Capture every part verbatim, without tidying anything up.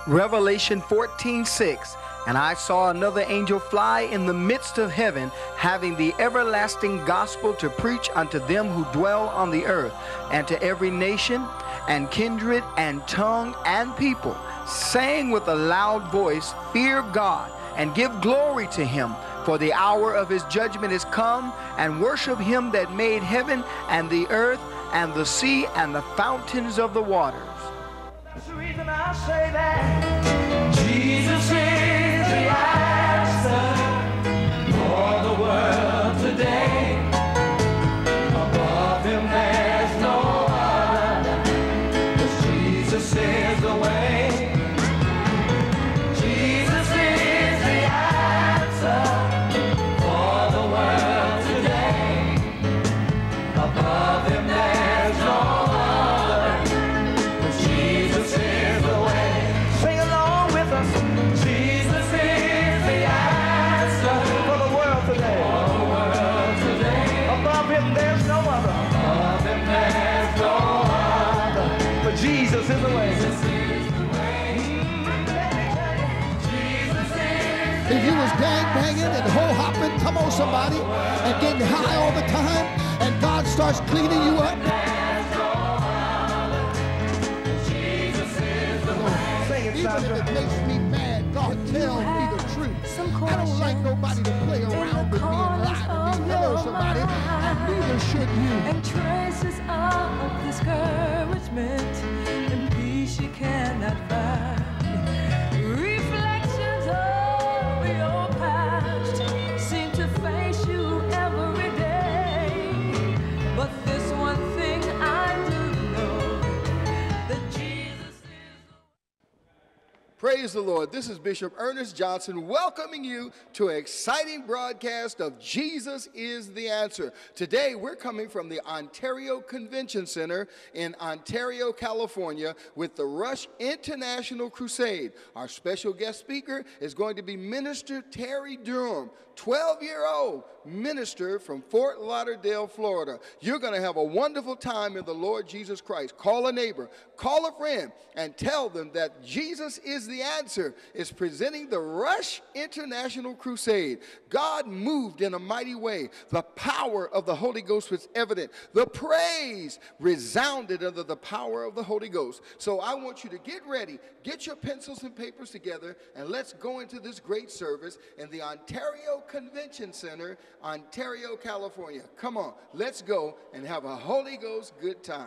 Revelation fourteen six. And I saw another angel fly in the midst of heaven, having the everlasting gospel to preach unto them who dwell on the earth, and to every nation, and kindred, and tongue, and people, saying with a loud voice, Fear God, and give glory to him, for the hour of his judgment is come, and worship him that made heaven, and the earth, and the sea, and the fountains of the waters. That's the reason I say that Jesus is the answer for the world today. Above him there's no other, 'cause Jesus is the way. Jesus is the answer for the world today. Above him there's no other, 'cause Jesus is the way. Sing along with us. Jesus is the way. If you was gang banging and hoe hopping, come on somebody, and getting high all the time, and God starts cleaning you up. Even if it makes me mad, God tell me the truth. I don't like nobody to play around with me and lie to me. Hello somebody, and neither should you. And traces of discouragement and peace you cannot find. Reflections of your past seem to face you every day. But this one thing I do know, that Jesus is the... Praise the Lord. This is Bishop Ernest Johnson welcoming you to an exciting broadcast of Jesus is the Answer. Today we're coming from the Ontario Convention Center in Ontario, California with the Rush International Crusade. Our special guest speaker is going to be Minister Terry Durham, twelve-year-old minister from Fort Lauderdale, Florida. You're going to have a wonderful time in the Lord Jesus Christ. Call a neighbor, call a friend, and tell them that Jesus is the Answer is presenting the Rush International Crusade. God moved in a mighty way. The power of the Holy Ghost was evident. The praise resounded under the power of the Holy Ghost. So I want you to get ready, get your pencils and papers together, and let's go into this great service in the Ontario Convention Center, Ontario, California. Come on, let's go and have a Holy Ghost good time.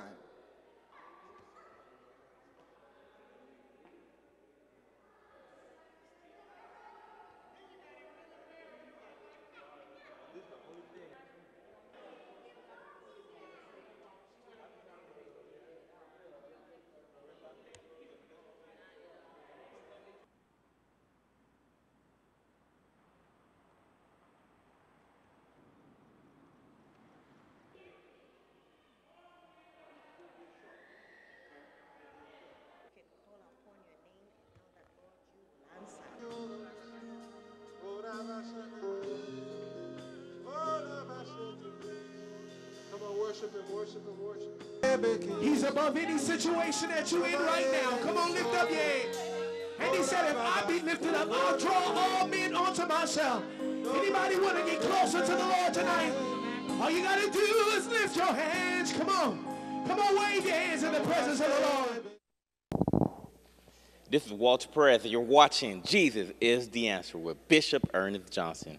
He's above any situation that you're in right now. Come on, lift up your head. And he said, if I be lifted up, I'll draw all men unto myself. Anybody want to get closer to the Lord tonight? All you got to do is lift your hands. Come on. Come on, wave your hands in the presence of the Lord. This is Walter Perez, and you're watching Jesus is the Answer with Bishop Ernest Johnson.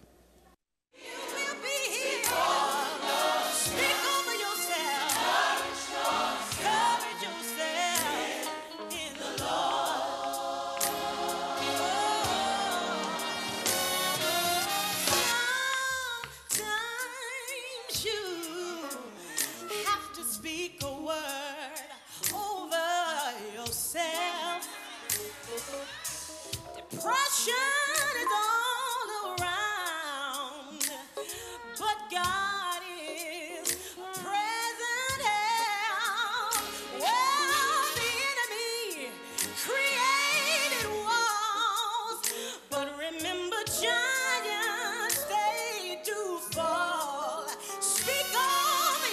Depression is all around, but God is present help. Well, the enemy created walls, but remember, giants, they do fall. Speak over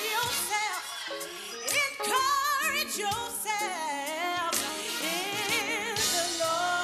yourself, encourage yourself in the Lord.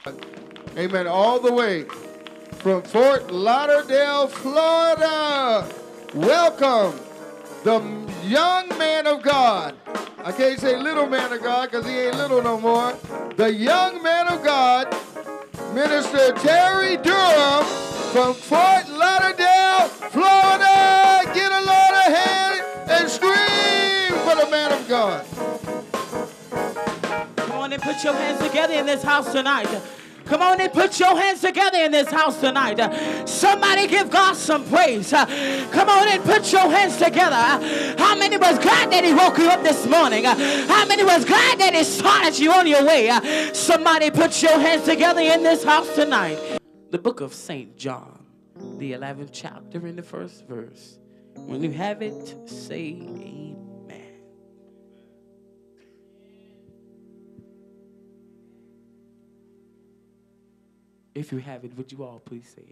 Amen. All the way from Fort Lauderdale, Florida. Welcome the young man of God. I can't say little man of God because he ain't little no more. The young man of God, Minister Terry Durham from Fort Lauderdale, Florida. Get a lot of hand and scream for the man of God. Come on and put your hands together in this house tonight. Come on and put your hands together in this house tonight. Somebody give God some praise. Come on and put your hands together. How many was glad that he woke you up this morning? How many was glad that he started you on your way? Somebody put your hands together in this house tonight. The book of Saint John, the eleventh chapter in the first verse. When you have it, say amen. If you have it, would you all please say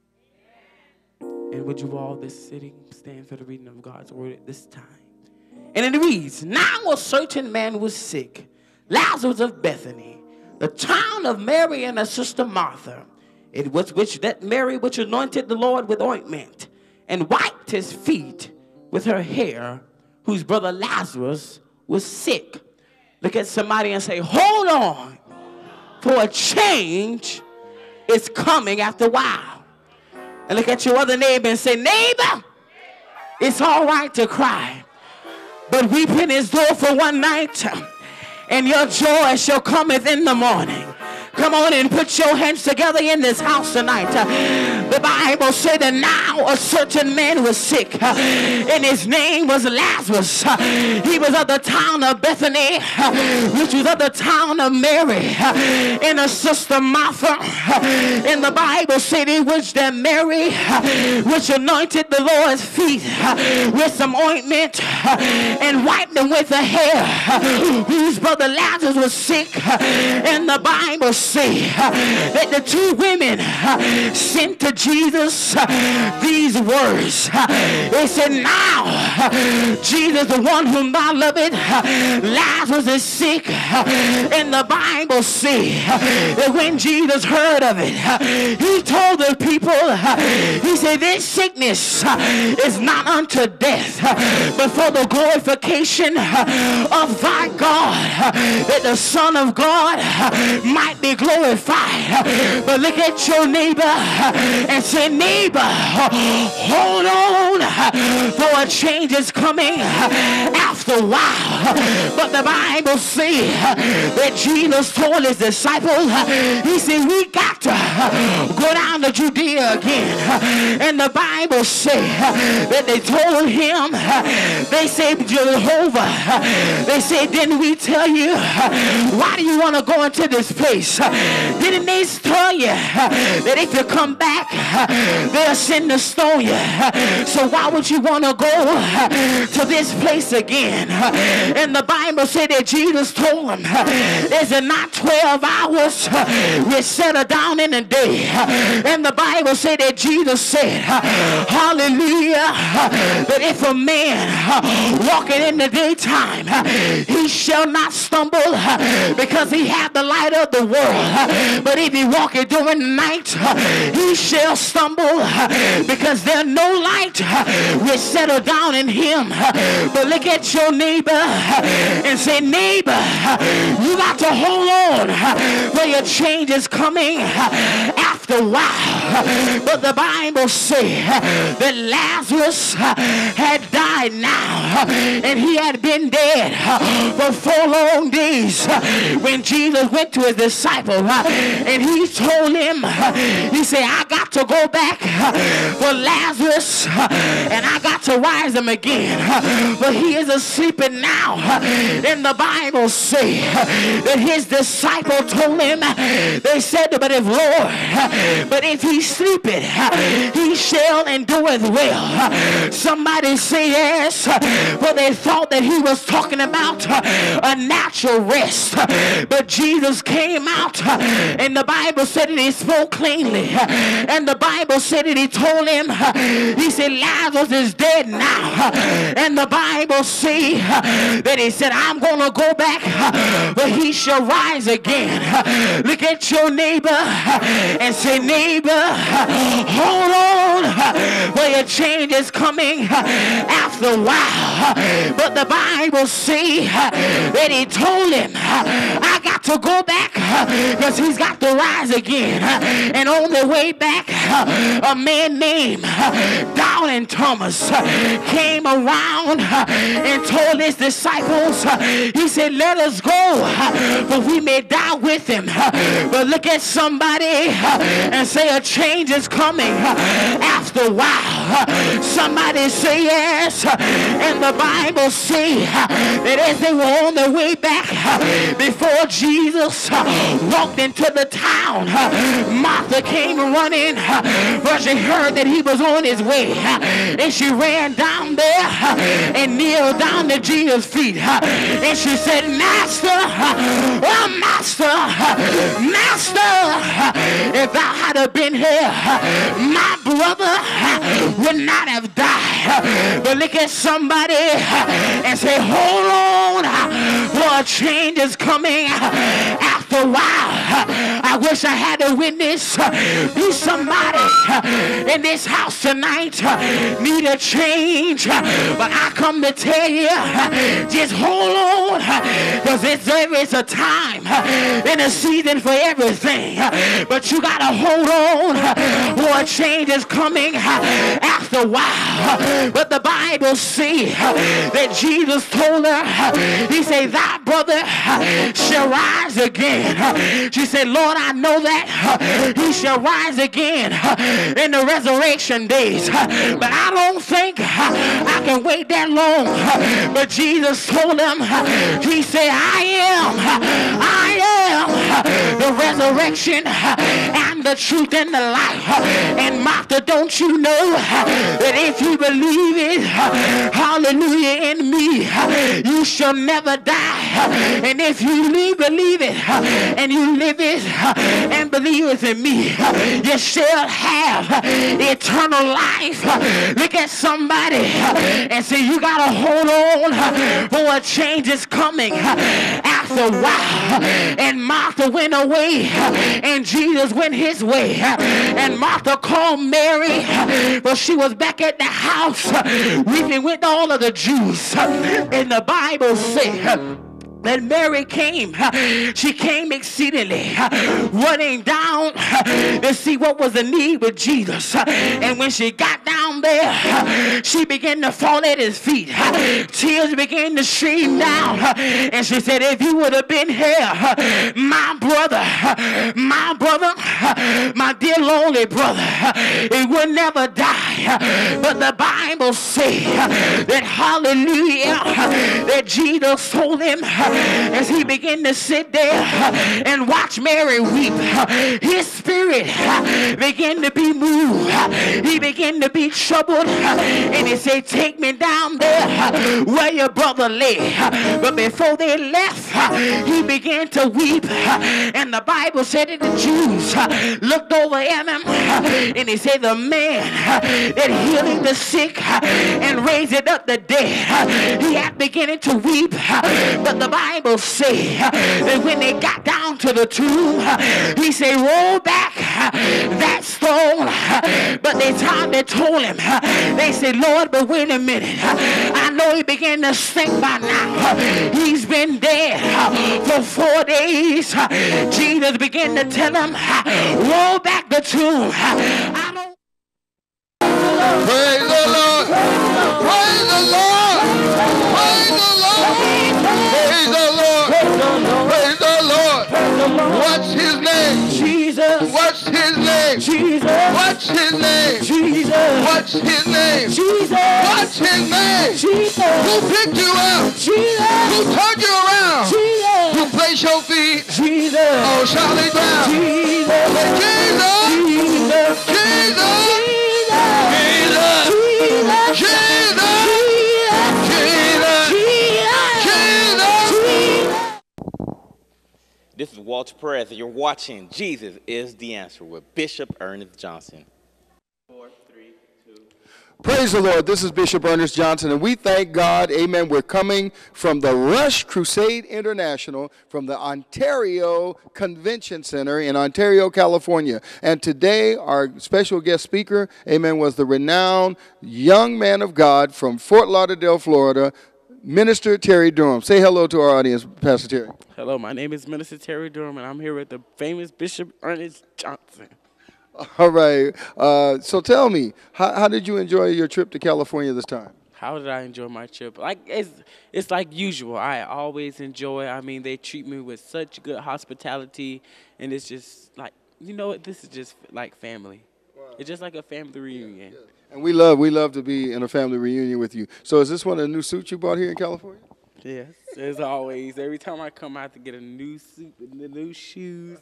amen? And would you all that's sitting stand for the reading of God's word at this time? And it reads, now a certain man was sick, Lazarus of Bethany, the town of Mary and her sister Martha. It was which that Mary which anointed the Lord with ointment and wiped his feet with her hair, whose brother Lazarus was sick. Look at somebody and say, hold on, for a change is coming after a while. And look at your other neighbor and say, neighbor, it's all right to cry, but weeping is door for one night, and your joy shall cometh in the morning. Come on and put your hands together in this house tonight. Uh, the Bible said that now a certain man was sick, uh, and his name was Lazarus. Uh, he was of the town of Bethany, uh, which was of the town of Mary, uh, and her sister Martha. Uh, and the Bible said it was that Mary, uh, which anointed the Lord's feet uh, with some ointment uh, and wiped them with her hair, uh, whose brother Lazarus was sick. Uh, and the Bible said say uh, that the two women uh, sent to Jesus uh, these words. Uh, they said, now uh, Jesus, the one whom thou lovest, uh, Lazarus is sick. Uh, and the Bible says uh, that when Jesus heard of it, uh, he told the people, uh, he said, this sickness uh, is not unto death, uh, but for the glorification uh, of thy God, uh, that the Son of God uh, might be glorified. But look at your neighbor and say, neighbor, hold on, for a change is coming after a while. But the Bible says that Jesus told his disciples, he said, we got to go down to Judea again. And the Bible says that they told him, they said, Jehovah, they said, didn't we tell you, why do you want to go into this place? Didn't they tell you that if you come back, they'll send to stone you? So why would you want to go to this place again? And the Bible said that Jesus told them, is it not twelve hours we settle down in a day? And the Bible said that Jesus said, hallelujah, that if a man walking in the daytime, he shall not stumble because he had the light of the world. But if he walketh during the night, he shall stumble because there's no light will settle down in him. But look at your neighbor and say, neighbor, you got to hold on, for your change is coming after a while. But the Bible says that Lazarus had died now, and he had been dead for four long days. When Jesus went to his disciples and he told him, he said, I got to go back for Lazarus and I got to rise him again, but he is asleep now. And the Bible says that his disciple told him, they said, but if Lord, but if he sleepeth, he shall endureth well. Somebody say yes, for they thought that he was talking about a natural rest. But Jesus came out, and the Bible said that he spoke cleanly. And the Bible said that he told him, he said, Lazarus is dead now. And the Bible say that he said, I'm going to go back, but he shall rise again. Look at your neighbor and say, neighbor, hold on, for your change is coming after a while. But the Bible say that he told him, I got to go back because he's got to rise again. And on the way back, a man named Doubting Thomas came around and told his disciples, he said, let us go, for we may die with him. But look at somebody and say, a change is coming after a while. Somebody say yes. And the Bible say that as they were on their way back, before Jesus walked into the town, Martha came running, for she heard that he was on his way. And she ran down there and kneeled down to Jesus' feet. And she said, Master, oh Master, Master, if thou had been here, my brother would not have died. But look at somebody and say, hold on, for a change is coming after a while. I wish I had a witness. Be somebody in this house tonight need a change, but I come to tell you, just hold on, because there is a time and a season for everything. But you gotta hold on, for a change is coming after a while. But the Bible says that Jesus told her, he said, thy brother shall rise again. She said, Lord, I know that he shall rise again in the resurrection days, but I don't think I can wait that long. But Jesus told him, he said, I am, I am the resurrection and the truth and the life. And Martha, don't you know that if you believe it, hallelujah, in me, you shall never die. And if you believe it and you live it and believe it in me, you shall have eternal life. Look at somebody and say, you gotta hold on, for a change is coming after a while. And Martha went away and Jesus went his way. And Martha called Mary, but she was back at the house weeping with all of the Jews. And the Bible says that Mary came, she came exceedingly, running down to see what was the need with Jesus. And when she got down there, she began to fall at his feet. Tears began to stream down. And she said, if you would have been here, my brother, my brother, my dear lonely brother, he would never die. But the Bible says that, hallelujah, that Jesus told him, as he began to sit there and watch Mary weep, his spirit began to be moved. He began to be troubled, and he said, take me down there where your brother lay. But before they left, he began to weep. And the Bible said that the Jews looked over at him, and he said, the man that healing the sick and raising up the dead, he had beginning to weep. But the Bible said that when they got down to the tomb, he said, roll back that stone. But they time they told him, they said, Lord, but wait a minute, I know he began to think by now. He's been dead for four days. Jesus began to tell him, roll back the tomb. I don't Praise the Lord. Praise the Lord. Praise the Lord. Praise the Lord. Praise the Lord. What's his name? Jesus. What's his name? Jesus. What's his name? Jesus. What's his name? Jesus. What's his name? Jesus. Who picked you up? Jesus. Who turned you around? Jesus. Who placed your feet Jesus. on solid ground? Jesus. Jesus. Jesus. Jesus. Jesus. Jesus. Jesus. This is Walter Perez, and you're watching Jesus is the Answer with Bishop Ernest Johnson. Four, three, two. Praise the Lord. This is Bishop Ernest Johnson, and we thank God, amen. We're coming from the Rush Crusade International from the Ontario Convention Center in Ontario, California. And today, our special guest speaker, amen, was the renowned young man of God from Fort Lauderdale, Florida, Minister Terry Durham. Say hello to our audience, Pastor Terry. Hello, my name is Minister Terry Durham, and I'm here with the famous Bishop Ernest Johnson. All right. Uh, so tell me, how, how did you enjoy your trip to California this time? How did I enjoy my trip? Like it's it's like usual. I always enjoy. I mean, they treat me with such good hospitality, and it's just like, you know what? This is just like family. Wow. It's just like a family reunion. Yeah, yeah. And we love we love to be in a family reunion with you. So is this one of the new suits you bought here in California? Yes, as always. Every time I come, I have to get a new suit and the new shoes.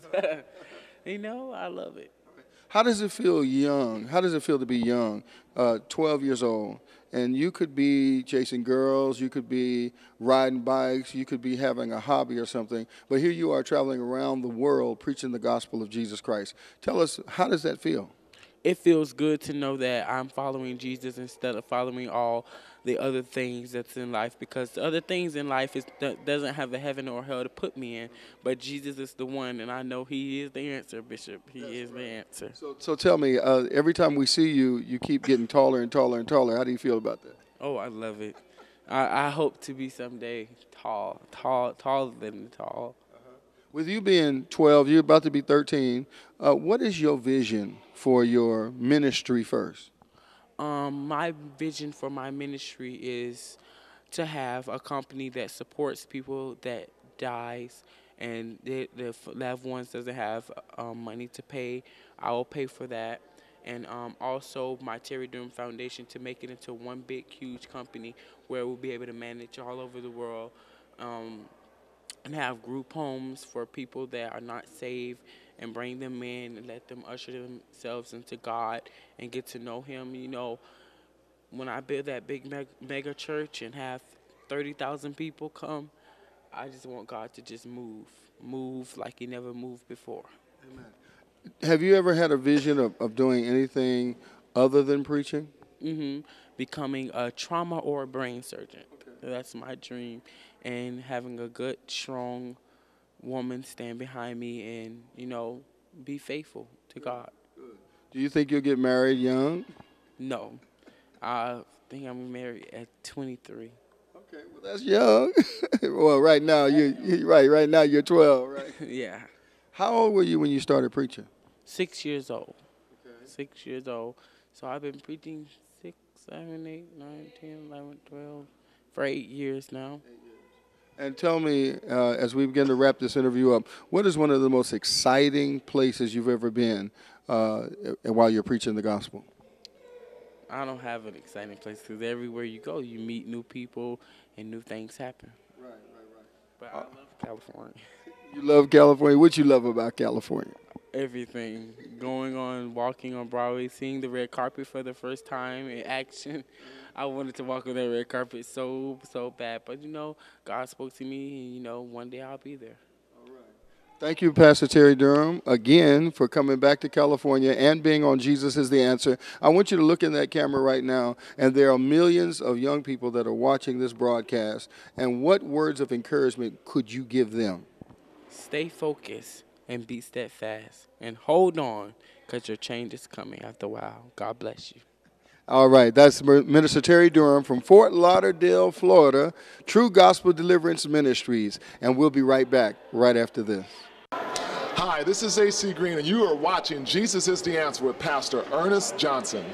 You know, I love it. How does it feel young? How does it feel to be young, uh, twelve years old, and you could be chasing girls, you could be riding bikes, you could be having a hobby or something, but here you are traveling around the world preaching the gospel of Jesus Christ. Tell us, how does that feel? It feels good to know that I'm following Jesus instead of following all the other things that's in life, because the other things in life is doesn't have a heaven or hell to put me in, but Jesus is the one, and I know he is the answer, Bishop. He that's is right. the answer. So, so tell me, uh, every time we see you, you keep getting taller and taller and taller. How do you feel about that? Oh, I love it. I, I hope to be someday tall, tall, taller than tall. With you being twelve, you're about to be thirteen, uh, what is your vision for your ministry first? Um, my vision for my ministry is to have a company that supports people that dies and the, the loved ones doesn't have um, money to pay. I will pay for that. And um, also my Terry Durham Foundation to make it into one big, huge company where we'll be able to manage all over the world. Um, and have group homes for people that are not saved and bring them in and let them usher themselves into God and get to know him. You know, when I build that big mega, mega church and have thirty thousand people come, I just want God to just move, move like he never moved before. Amen. Have you ever had a vision of, of doing anything other than preaching? Mm-hmm. Becoming a trauma or a brain surgeon. Okay. That's my dream. And having a good, strong woman stand behind me and, you know, be faithful to God. Good. Do you think you'll get married young? No. I think I'm married at twenty-three. Okay, well, that's young. Well, right now, you you right, right now you're twelve, right? Yeah. How old were you when you started preaching? Six years old. Okay. Six years old. So I've been preaching six, seven, eight, nine, ten, eleven, twelve, for eight years now. Eight years. And tell me, uh, as we begin to wrap this interview up, what is one of the most exciting places you've ever been uh, while you're preaching the gospel? I don't have an exciting place because everywhere you go, you meet new people and new things happen. Right, right, right. But I love California. You love California. What you love about California? Everything. Going on, walking on Broadway, seeing the red carpet for the first time in action. I wanted to walk on that red carpet so, so bad. But, you know, God spoke to me, and, you know, one day I'll be there. All right. Thank you, Pastor Terry Durham, again, for coming back to California and being on Jesus is the Answer. I want you to look in that camera right now, and there are millions of young people that are watching this broadcast. And what words of encouragement could you give them? Stay focused and be steadfast. And hold on, because your change is coming after a while. God bless you. All right, that's Minister Terry Durham from Fort Lauderdale, Florida, True Gospel Deliverance Ministries. And we'll be right back right after this. Hi, this is A C Green, and you are watching Jesus is the Answer with Pastor Ernest Johnson.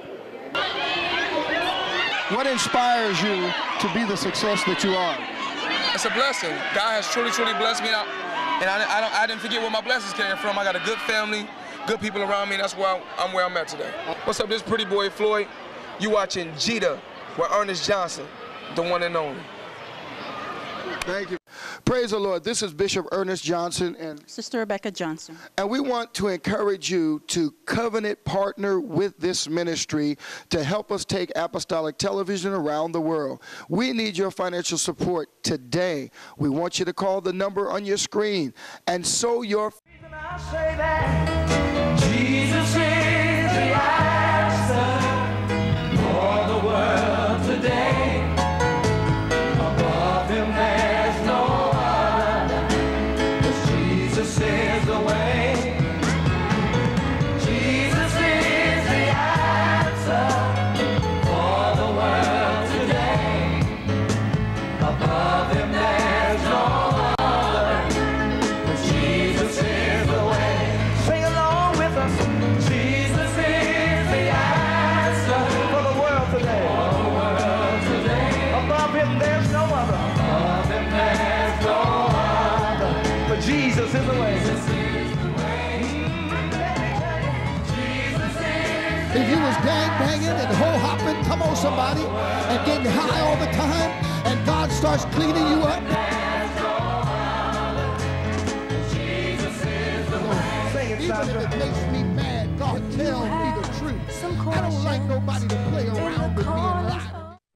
What inspires you to be the success that you are? It's a blessing. God has truly, truly blessed me, and I, and I, I, don't, I didn't forget where my blessings came from. I got a good family, good people around me, and that's why I'm where I'm at today. What's up, this pretty boy Floyd? You watching Jita with Ernest Johnson, the one and only. Thank you. Praise the Lord. This is Bishop Ernest Johnson and Sister Rebecca Johnson. And we want to encourage you to covenant partner with this ministry to help us take apostolic television around the world. We need your financial support today. We want you to call the number on your screen and sow your... I say that Jesus is the answer for the world today. Above him there's no other, 'cause Jesus is the way. Jesus is the answer for the world today. Above him there's no other, 'cause Jesus is the way. Sing along with us. Jesus is the answer for the world today. For the world today. Above him there's no other. Above him there's no other. But Jesus is the way. Jesus is the way. Jesus is If you was gang banging and hoe hopping, come on somebody, and getting high all the time, and God starts cleaning you up. Even if it makes me mad, God tell me the truth. I don't like nobody to play around with me and lie.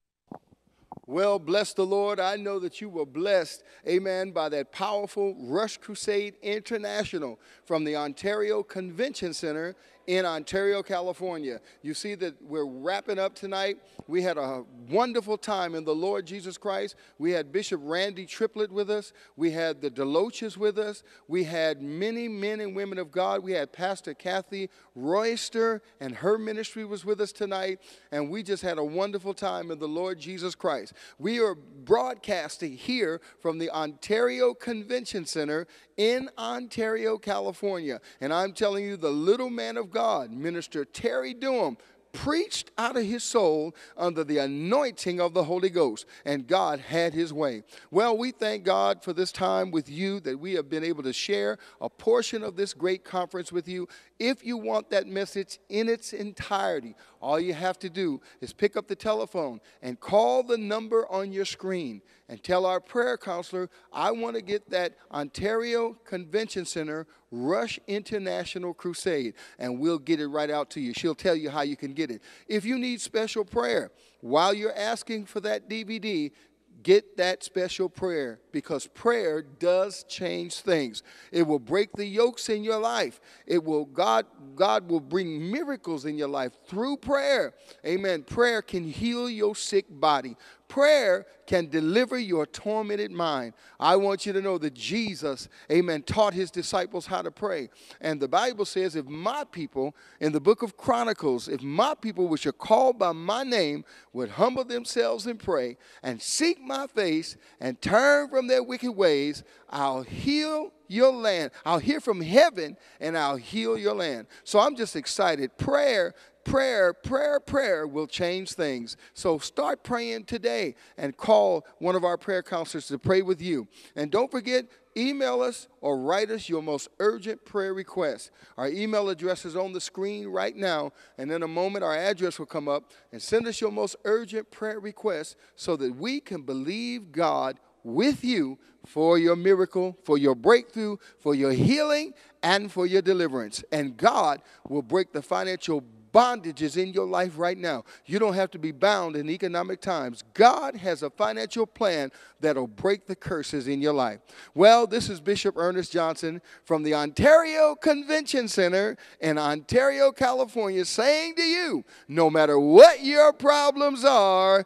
Well, bless the Lord. I know that you were blessed, amen, by that powerful Rush Crusade International from the Ontario Convention Center in Ontario, California. You see that we're wrapping up tonight. We had a wonderful time in the Lord Jesus Christ. We had Bishop Randy Triplett with us. We had the Deloches with us. We had many men and women of God. We had Pastor Kathy Royster, and her ministry was with us tonight. And we just had a wonderful time in the Lord Jesus Christ. We are broadcasting here from the Ontario Convention Center in Ontario, California. And I'm telling you, the little man of God, Minister Terry Duham, preached out of his soul under the anointing of the Holy Ghost, and God had his way. Well, we thank God for this time with you, that we have been able to share a portion of this great conference with you. If you want that message in its entirety, all you have to do is pick up the telephone and call the number on your screen and tell our prayer counselor, I want to get that Ontario Convention Center Rush International Crusade, and we'll get it right out to you. She'll tell you how you can get it. If you need special prayer, while you're asking for that D V D, get that special prayer, because prayer does change things. It will break the yokes in your life. It will, God, God will bring miracles in your life through prayer. Amen. Prayer can heal your sick body. Prayer can deliver your tormented mind. I want you to know that Jesus, amen, taught his disciples how to pray. And the Bible says, if my people, in the book of Chronicles, if my people which are called by my name would humble themselves and pray and seek my face and turn from their wicked ways, I'll heal your land. I'll hear from heaven and I'll heal your land. So I'm just excited. Prayer Prayer, prayer, prayer will change things. So start praying today and call one of our prayer counselors to pray with you. And don't forget, email us or write us your most urgent prayer request. Our email address is on the screen right now, and in a moment our address will come up. And send us your most urgent prayer request so that we can believe God with you for your miracle, for your breakthrough, for your healing, and for your deliverance. And God will break the financial bondages in your life right now. You don't have to be bound in economic times. God has a financial plan that'll break the curses in your life. Well, this is Bishop Ernest Johnson from the Ontario Convention Center in Ontario, California, saying to you, no matter what your problems are,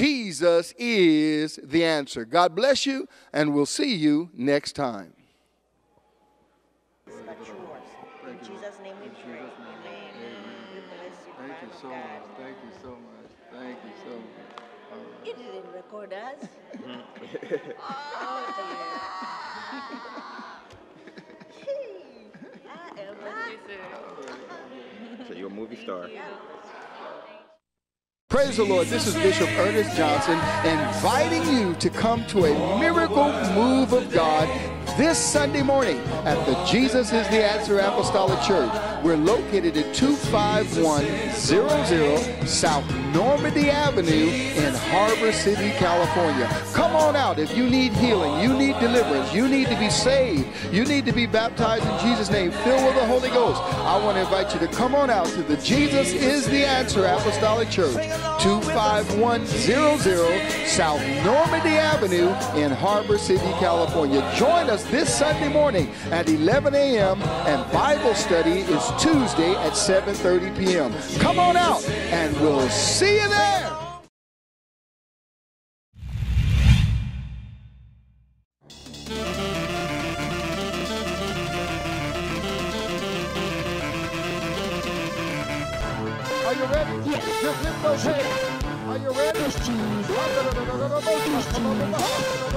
Jesus is the answer. God bless you, and we'll see you next time. In Jesus' name we pray. Thank you so much. Thank you so much. Thank you so much. All right. You didn't record us. Oh, dear. So you're a movie star. Praise the Lord. This is Bishop Ernest Johnson inviting you to come to a miracle move of God this Sunday morning at the Jesus is the Answer Apostolic Church. We're located at two five one zero zero South Normandy Avenue in Harbor City, California. Come on out if you need healing, you need deliverance, you need to be saved, you need to be baptized in Jesus' name, filled with the Holy Ghost. I want to invite you to come on out to the Jesus is the Answer Apostolic Church, two five one zero zero South Normandy Avenue in Harbor City, California. Join us this Sunday morning at eleven a m and Bible study is Tuesday at seven thirty p m Come on out and we'll see you there. Are you ready? Yes. Just lift those hands. Are you ready? Yes, Jesus.